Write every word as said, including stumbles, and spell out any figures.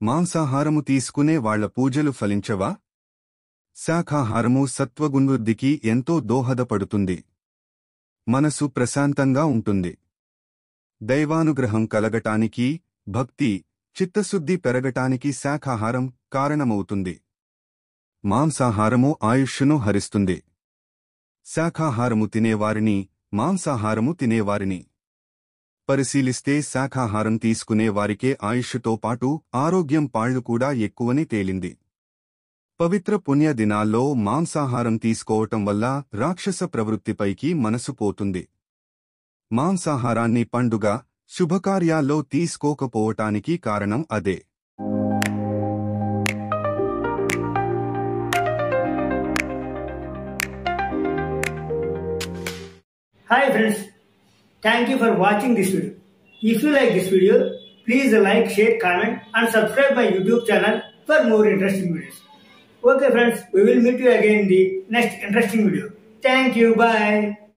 మాంసాహారము తీసుకునే వాళ్ల పూజలు ఫలించవా? శాఖాహారము సత్వగుణవృద్ధికి ఎంతో దోహదపడుతుంది. మనసు ప్రశాంతంగా ఉంటుంది. దైవానుగ్రహం కలగటానికి, భక్తి, చిత్తశుద్ధి పెరగటానికి శాఖాహారం కారణమవుతుంది. మాంసాహారము ఆయుష్షును హరిస్తుంది. శాఖాహారము తినేవారిని, మాంసాహారము తినేవారిని పరిశీలిస్తే శాఖాహారం తీసుకునే వారికే ఆయుష్షుతో పాటు ఆరోగ్యం పాళ్లు కూడా ఎక్కువని తేలింది. పవిత్ర పుణ్య దినాల్లో మాంసాహారం తీసుకోవటం వల్ల రాక్షస ప్రవృత్తిపైకి మనసు పోతుంది. మాంసాహారాన్ని పండుగ, శుభకార్యాల్లో తీసుకోకపోవటానికి కారణం అదే. Hi friends, thank you for watching this video. If you like this video, please like, share, comment and subscribe my YouTube channel for more interesting videos. Okay friends, we will meet you again in the next interesting video. Thank you, bye.